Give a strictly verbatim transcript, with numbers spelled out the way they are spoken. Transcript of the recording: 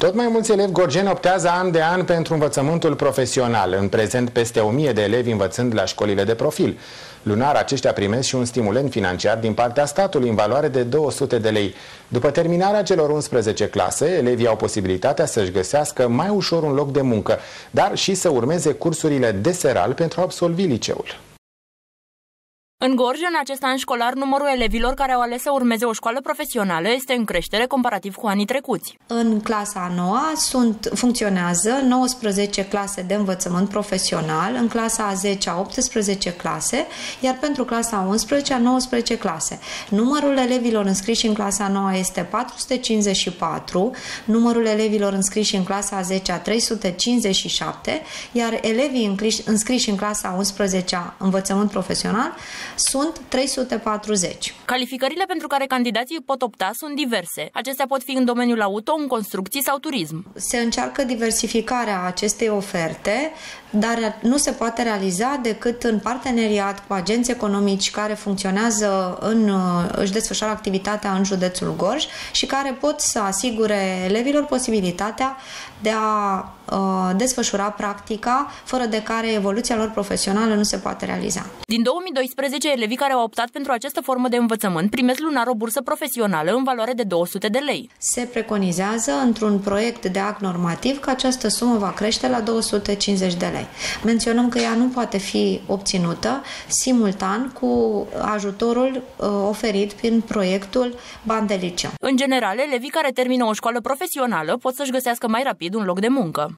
Tot mai mulți elevi gorjeni optează an de an pentru învățământul profesional. În prezent, peste o mie de elevi învățând la școlile de profil. Lunar, aceștia primesc și un stimulent financiar din partea statului în valoare de două sute de lei. După terminarea celor unsprezece clase, elevii au posibilitatea să-și găsească mai ușor un loc de muncă, dar și să urmeze cursurile de seral pentru a absolvi liceul. În Gorj, în acest an școlar, numărul elevilor care au ales să urmeze o școală profesională este în creștere comparativ cu anii trecuți. În clasa a noua sunt, funcționează nouăsprezece clase de învățământ profesional, în clasa a zecea optsprezece clase, iar pentru clasa a unsprezecea nouăsprezece clase. Numărul elevilor înscriși în clasa a noua este patru sute cincizeci și patru, numărul elevilor înscriși în clasa a zecea trei sute cincizeci și șapte, iar elevii înscriși în clasa a unsprezecea învățământ profesional sunt trei sute patruzeci. Calificările pentru care candidații pot opta sunt diverse. Acestea pot fi în domeniul auto, în construcții sau turism. Se încearcă diversificarea acestei oferte, dar nu se poate realiza decât în parteneriat cu agenți economici care funcționează, în, își desfășoară activitatea în județul Gorj și care pot să asigure elevilor posibilitatea de a uh, desfășura practica, fără de care evoluția lor profesională nu se poate realiza. Din două mii doisprezece, elevii care au optat pentru această formă de învățământ primesc lunar o bursă profesională în valoare de două sute de lei. Se preconizează într-un proiect de act normativ că această sumă va crește la două sute cincizeci de lei. Menționăm că ea nu poate fi obținută simultan cu ajutorul uh, oferit prin proiectul Bani de liceu. În general, elevii care termină o școală profesională pot să-și găsească mai rapid un loc de muncă.